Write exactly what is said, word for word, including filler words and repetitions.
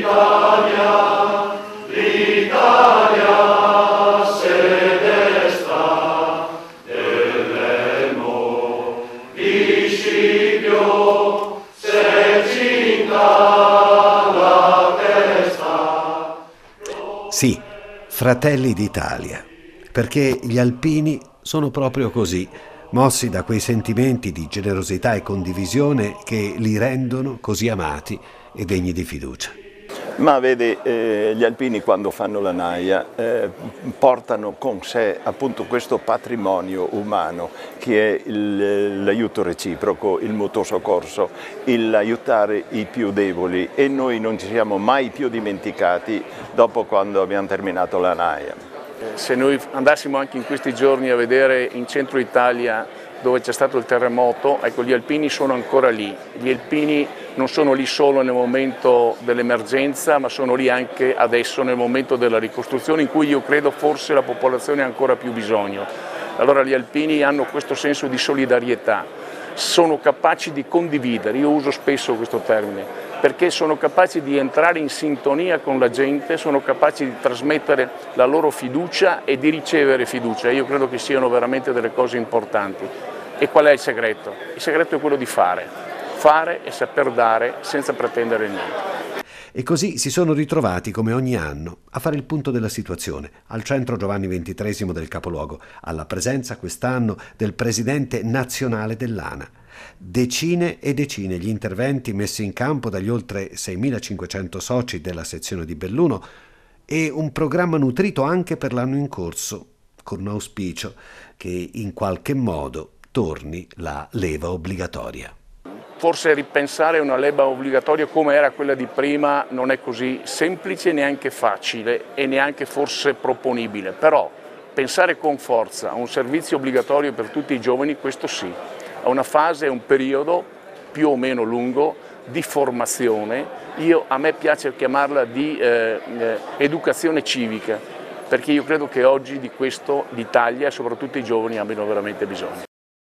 Sì, Fratelli d'Italia, perché gli alpini sono proprio così, mossi da quei sentimenti di generosità e condivisione che li rendono così amati e degni di fiducia. Ma vede, eh, gli alpini quando fanno la naia eh, portano con sé appunto questo patrimonio umano che è l'aiuto reciproco, il mutuo soccorso, l'aiutare i più deboli, e noi non ci siamo mai più dimenticati dopo quando abbiamo terminato la naia. Se noi andassimo anche in questi giorni a vedere in centro Italia dove c'è stato il terremoto, ecco, gli alpini sono ancora lì. Gli alpini non sono lì solo nel momento dell'emergenza, ma sono lì anche adesso nel momento della ricostruzione, in cui io credo forse la popolazione ha ancora più bisogno. Allora gli alpini hanno questo senso di solidarietà, sono capaci di condividere, io uso spesso questo termine, perché sono capaci di entrare in sintonia con la gente, sono capaci di trasmettere la loro fiducia e di ricevere fiducia. Io credo che siano veramente delle cose importanti. E qual è il segreto? Il segreto è quello di fare, fare e saper dare senza pretendere niente. E così si sono ritrovati, come ogni anno, a fare il punto della situazione, al centro Giovanni ventitreesimo del capoluogo, alla presenza quest'anno del presidente nazionale dell'ANA. Decine e decine gli interventi messi in campo dagli oltre seimilacinquecento soci della sezione di Belluno e un programma nutrito anche per l'anno in corso, con un auspicio che in qualche modo torni la leva obbligatoria. Forse ripensare una leva obbligatoria come era quella di prima non è così semplice, neanche facile e neanche forse proponibile, però pensare con forza a un servizio obbligatorio per tutti i giovani, questo sì, a una fase, un periodo più o meno lungo di formazione, io, a me piace chiamarla di eh, eh, educazione civica, perché io credo che oggi di questo l'Italia e soprattutto i giovani abbiano veramente bisogno.